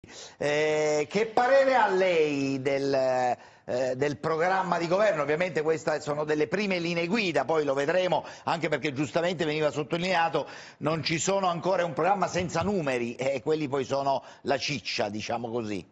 Che parere ha lei del programma di governo? Ovviamente queste sono delle prime linee guida, poi lo vedremo, anche perché giustamente veniva sottolineato non ci sono ancora un programma senza numeri e quelli poi sono la ciccia, diciamo così.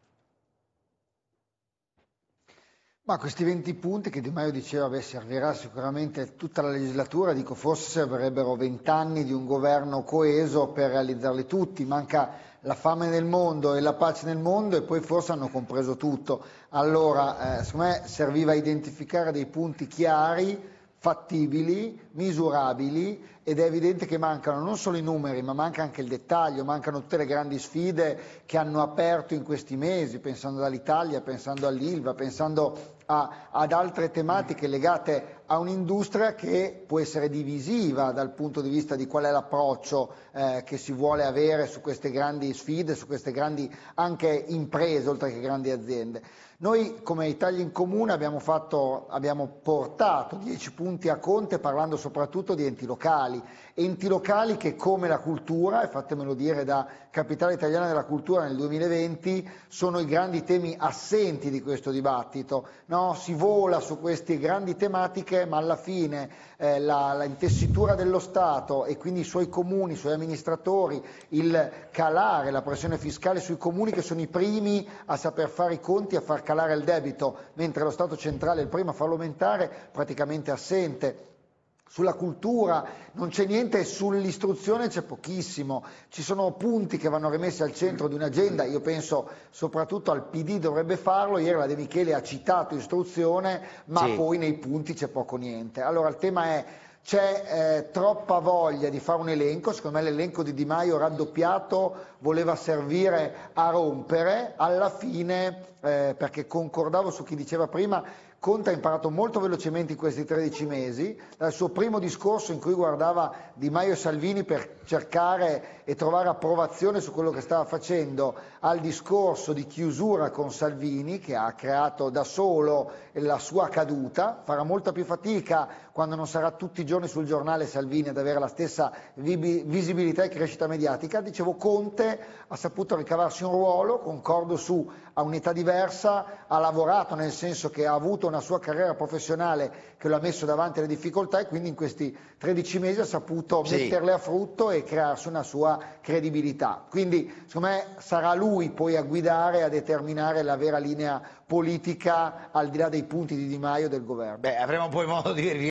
Ma questi 20 punti che Di Maio diceva, beh, servirà sicuramente tutta la legislatura, dico forse servirebbero 20 anni di un governo coeso per realizzarli tutti, manca la fame nel mondo e la pace nel mondo e poi forse hanno compreso tutto. Allora, secondo me serviva identificare dei punti chiari, fattibili, misurabili ed è evidente che mancano non solo i numeri ma manca anche il dettaglio, mancano tutte le grandi sfide che hanno aperto in questi mesi, pensando all'Italia, pensando all'Ilva, pensando ad altre tematiche legate a un'industria che può essere divisiva dal punto di vista di qual è l'approccio che si vuole avere su queste grandi sfide, su queste grandi anche imprese oltre che grandi aziende. Noi come Italia in Comune abbiamo portato 10 punti a Conte parlando soprattutto di enti locali che come la cultura, e fatemelo dire da capitale italiana della cultura nel 2020, sono i grandi temi assenti di questo dibattito. No? Si vola su queste grandi tematiche ma alla fine la intessitura dello Stato e quindi i suoi comuni, i suoi amministratori, il calare la pressione fiscale sui comuni che sono i primi a saper fare i conti, a far calare il debito, mentre lo Stato centrale è il primo a farlo aumentare, praticamente assente. Sulla cultura non c'è niente, sull'istruzione c'è pochissimo, ci sono punti che vanno rimessi al centro di un'agenda, io penso soprattutto al PD dovrebbe farlo, ieri la De Michele ha citato istruzione, ma sì, poi nei punti c'è poco niente. Allora il tema è, c'è troppa voglia di fare un elenco, secondo me l'elenco di Di Maio raddoppiato voleva servire a rompere, alla fine, perché concordavo su chi diceva prima, Conte ha imparato molto velocemente in questi 13 mesi, dal suo primo discorso in cui guardava Di Maio e Salvini per cercare e trovare approvazione su quello che stava facendo, al discorso di chiusura con Salvini che ha creato da solo la sua caduta, farà molta più fatica quando non sarà tutti i giorni sul giornale Salvini ad avere la stessa visibilità e crescita mediatica. Dicevo, Conte ha saputo ricavarsi un ruolo, concordo su, a un'età diversa, ha lavorato nel senso che ha avuto una sua carriera professionale che lo ha messo davanti alle difficoltà e quindi in questi 13 mesi ha saputo metterle a frutto e crearsi una sua credibilità. Quindi secondo me sarà lui poi a guidare, a determinare la vera linea politica al di là dei punti di Di Maio del governo. Beh, avremo poi modo di